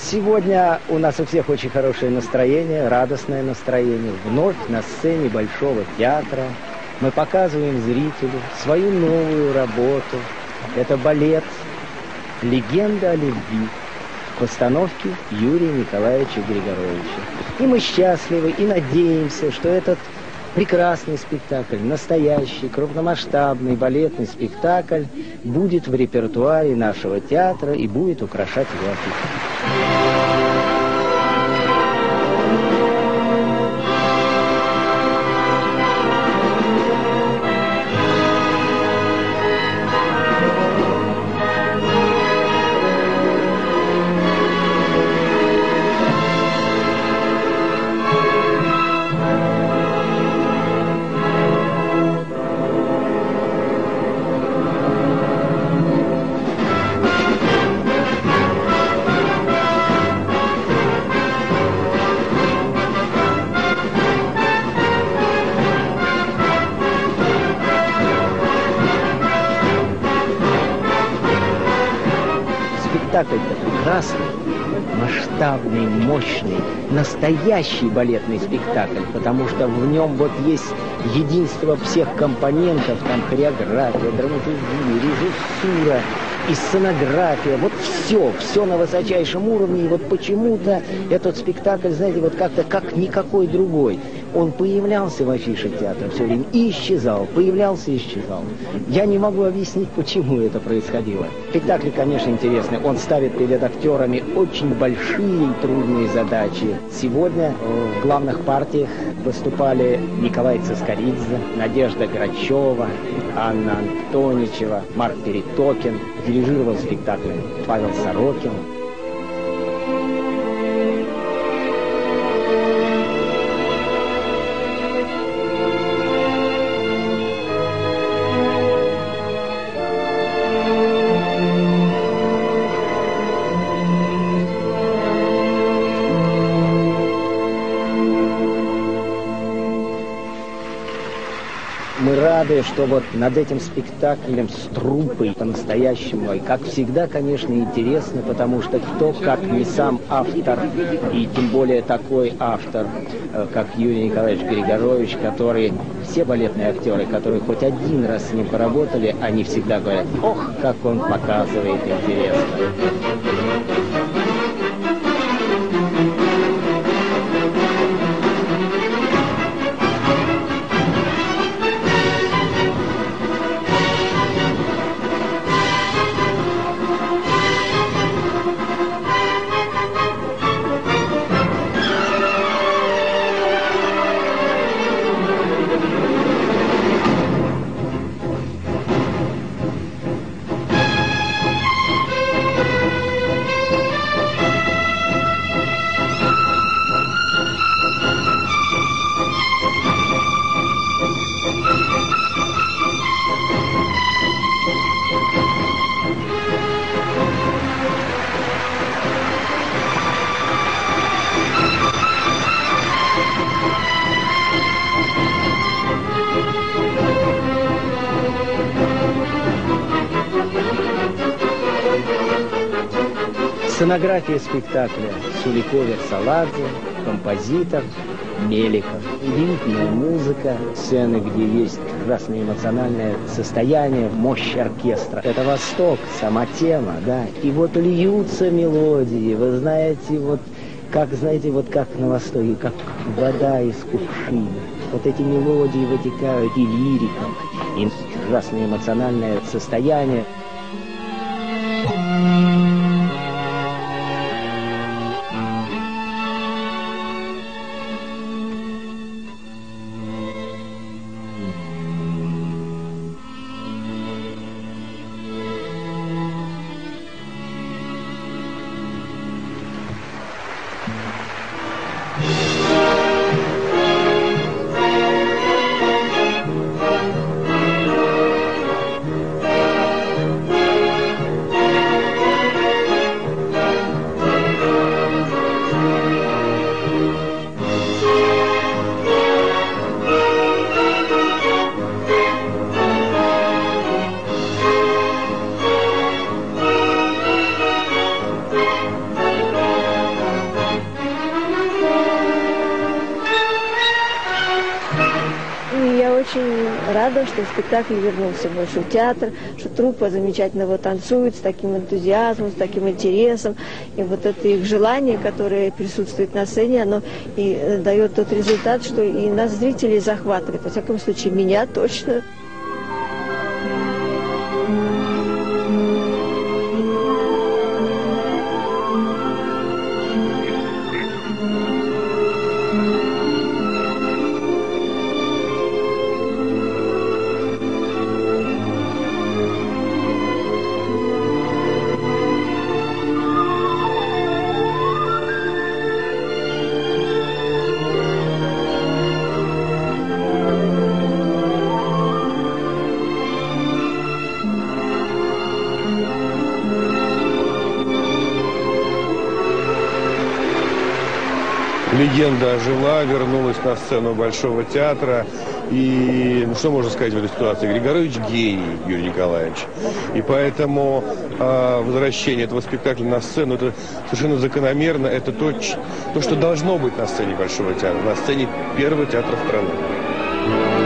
Сегодня у нас у всех очень хорошее настроение, радостное настроение. Вновь на сцене Большого театра мы показываем зрителю свою новую работу. Это балет «Легенда о любви» в постановке Юрия Николаевича Григоровича. И мы счастливы и надеемся, что этот прекрасный спектакль, настоящий, крупномасштабный балетный спектакль будет в репертуаре нашего театра и будет украшать его афишу. Спектакль-то прекрасный, масштабный, мощный, настоящий балетный спектакль, потому что в нем вот есть единство всех компонентов, там хореография, драматургия, режиссура и сценография, вот все на высочайшем уровне, и вот почему-то этот спектакль, знаете, вот как-то как никакой другой. Он появлялся в афише театра все время и исчезал, появлялся и исчезал. Я не могу объяснить, почему это происходило. Спектакль, конечно, интересный. Он ставит перед актерами очень большие и трудные задачи. Сегодня в главных партиях выступали Николай Цискоридзе, Надежда Грачева, Анна Антоничева, Марк Перетокин. Дирижировал спектакль Павел Сорокин. Мы рады, что вот над этим спектаклем с труппой по-настоящему, и как всегда, конечно, интересно, потому что кто, как не сам автор, и тем более такой автор, как Юрий Николаевич Григорович, который, все балетные актеры, которые хоть один раз с ним поработали, они всегда говорят: ох, как он показывает интересно. Сценография спектакля Суликовец-Саладзе, композитор Меликов. Удивительная музыка, сцены, где есть прекрасное эмоциональное состояние, мощь оркестра. Это Восток, сама тема, да. И вот льются мелодии, вы знаете, вот как на Востоке, как вода из кувшина. Вот эти мелодии вытекают и лирика, и прекрасное эмоциональное состояние. рада, что спектакль вернулся в Большой театр, что труппа замечательно его танцует с таким энтузиазмом, с таким интересом. И вот это их желание, которое присутствует на сцене, оно и дает тот результат, что и нас, зрителей, захватывает. Во всяком случае, меня точно. Легенда ожила, вернулась на сцену Большого театра. И, ну, что можно сказать в этой ситуации? Григорович гений, Юрий Николаевич. И поэтому возвращение этого спектакля на сцену, это совершенно закономерно. Это то, что должно быть на сцене Большого театра, на сцене Первого театра страны.